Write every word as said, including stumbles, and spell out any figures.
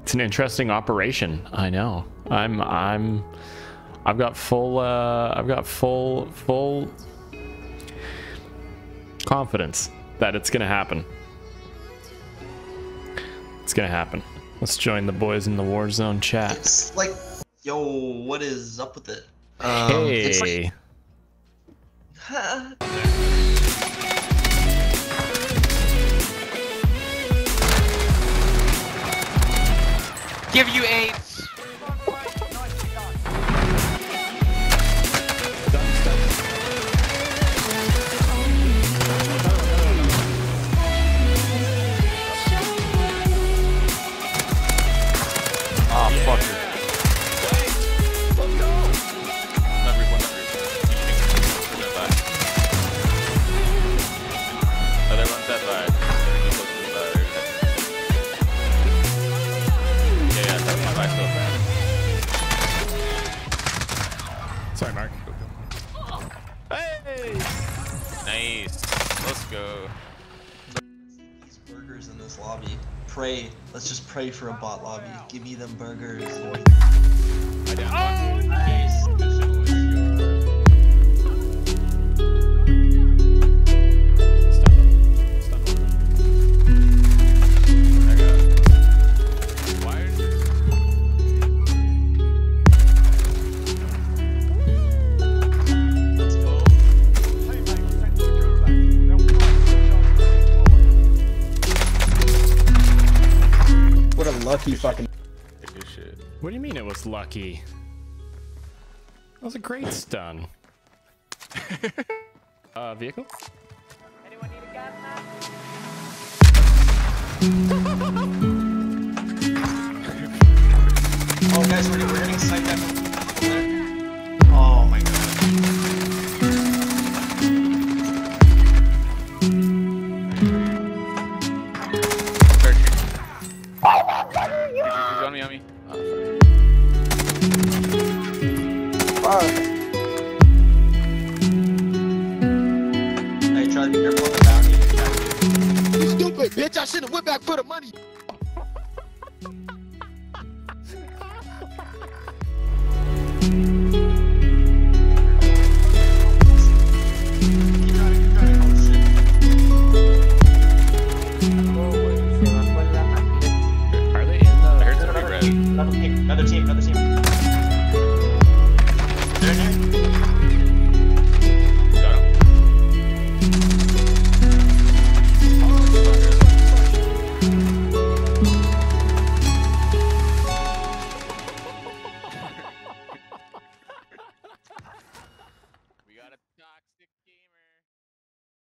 It's an interesting operation. I know. I'm. I'm. I've got full. Uh, I've got full. Full confidence that it's gonna happen. It's gonna happen. Let's join the boys in the Warzone chat. It's like, yo, what is up with it? Um, hey. It's like, huh. Give you AIDS. Oh, fuck it. Let's go. Not refund, not refund. Other one's that bad. Yeah, yeah, that's my back so bad. Sorry, Mark. Hey! Nice. Let's go. These burgers in this lobby. Pray. Let's just pray for a bot lobby. Give me them burgers. Oh, nice. What a lucky fucking. Good shit. What do you mean it was lucky? That was a great stun. uh, vehicle? Anyone need a GarFam? Oh, guys, we're, we're getting sniped at from there. Oh my god. He's on me, on me. Oh, Fuck. Hey, try to be careful on the bounty. You stupid bitch! I should have went back for the money.